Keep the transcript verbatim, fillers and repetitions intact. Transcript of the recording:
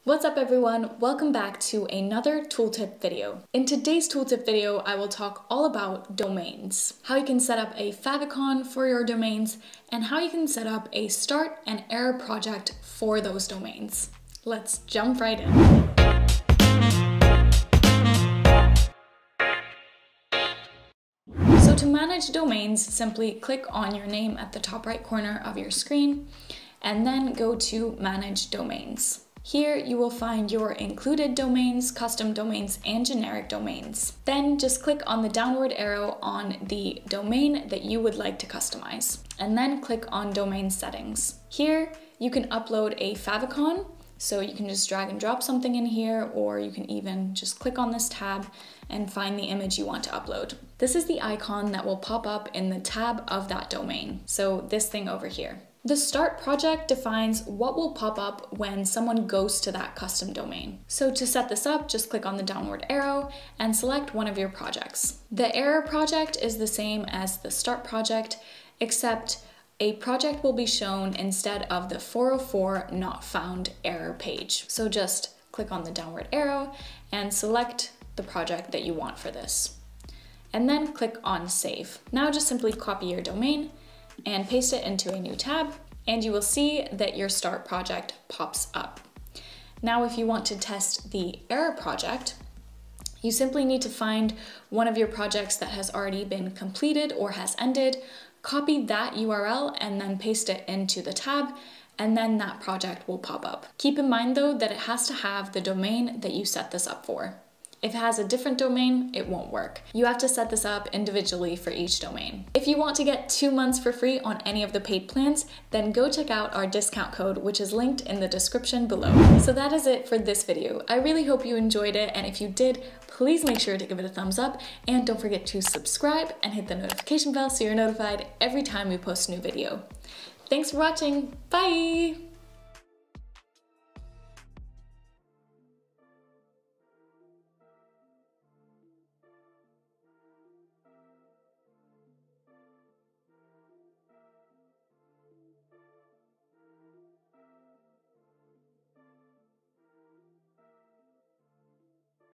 What's up everyone? Welcome back to another tooltip video. In today's tooltip video, I will talk all about domains, how you can set up a favicon for your domains, and how you can set up a start and error project for those domains. Let's jump right in. So to manage domains, simply click on your name at the top right corner of your screen, and then go to Manage Domains. Here you will find your included domains, custom domains, and generic domains. Then just click on the downward arrow on the domain that you would like to customize, and then click on Domain Settings. Here you can upload a favicon, so you can just drag and drop something in here, or you can even just click on this tab and find the image you want to upload. This is the icon that will pop up in the tab of that domain, so this thing over here. The Start project defines what will pop up when someone goes to that custom domain. So to set this up, just click on the downward arrow and select one of your projects. The Error project is the same as the Start project, except a project will be shown instead of the four oh four not found error page. So just click on the downward arrow and select the project that you want for this. And then click on Save. Now just simply copy your domain and paste it into a new tab, and you will see that your Start project pops up. Now, if you want to test the Error project, you simply need to find one of your projects that has already been completed or has ended, copy that U R L and then paste it into the tab, and then that project will pop up. Keep in mind though that it has to have the domain that you set this up for. If it has a different domain, it won't work. You have to set this up individually for each domain. If you want to get two months for free on any of the paid plans, then go check out our discount code, which is linked in the description below. So that is it for this video. I really hope you enjoyed it, and if you did, please make sure to give it a thumbs up, and don't forget to subscribe and hit the notification bell so you're notified every time we post a new video. Thanks for watching, bye!